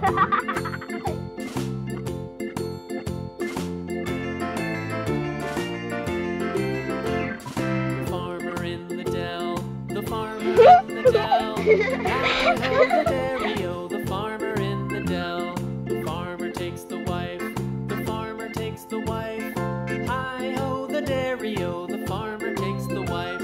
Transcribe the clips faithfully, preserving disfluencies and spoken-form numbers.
Farmer in the dell, the farmer in the dell. Hi-ho the dairy-o, the farmer in the dell. The farmer takes the wife, the farmer takes the wife. Hi-ho the dairy-o, the farmer takes the wife.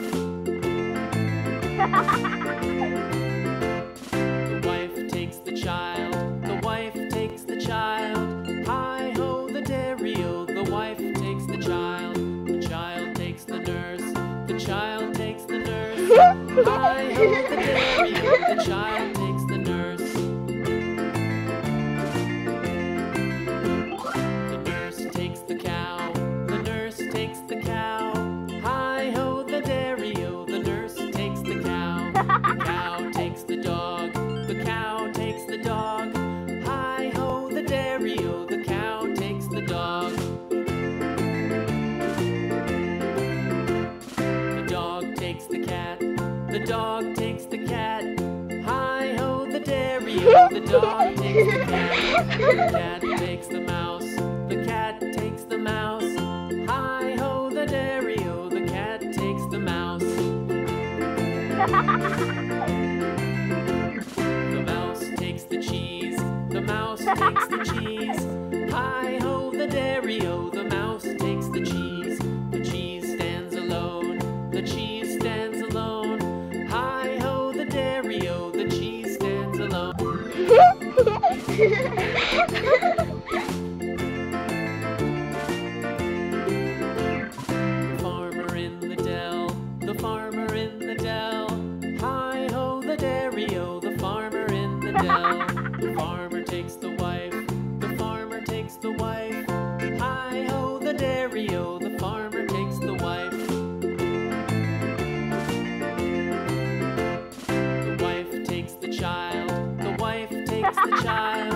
The wife takes the child, the wife takes the child. Hi-ho the dairy-o, the wife takes the child. The child takes the nurse, the child takes the nurse. Hi-ho the dairy-o, the child takes the nurse. The nurse takes the cow, the nurse takes the cow. Hi-ho the dairy-o, the nurse takes the cow. The cow takes the dog, the cow takes the dog. Hi-ho the dairy-o, the cow takes the dog. The dog takes the cat, the dog takes the cat. Hi-ho the dairy-o, the dog takes the cat. The cat takes the mouse, the cat takes the mouse. Hi-ho the dairy-o, the cat takes the mouse. The mouse takes the cheese, the mouse takes the cheese. Hi-ho the dairy-o, the mouse takes the cheese. The cheese stands alone, the cheese stands alone. Hi-ho the dairy-o, the cheese stands alone. The farmer in the dell, the farmer in the dell. Hi-ho the dairy-o, the farmer in the dell. The farmer takes the wife, the farmer takes the wife. Hi-ho the dairy-o, the farmer takes the wife. The wife takes the child, the wife takes the child.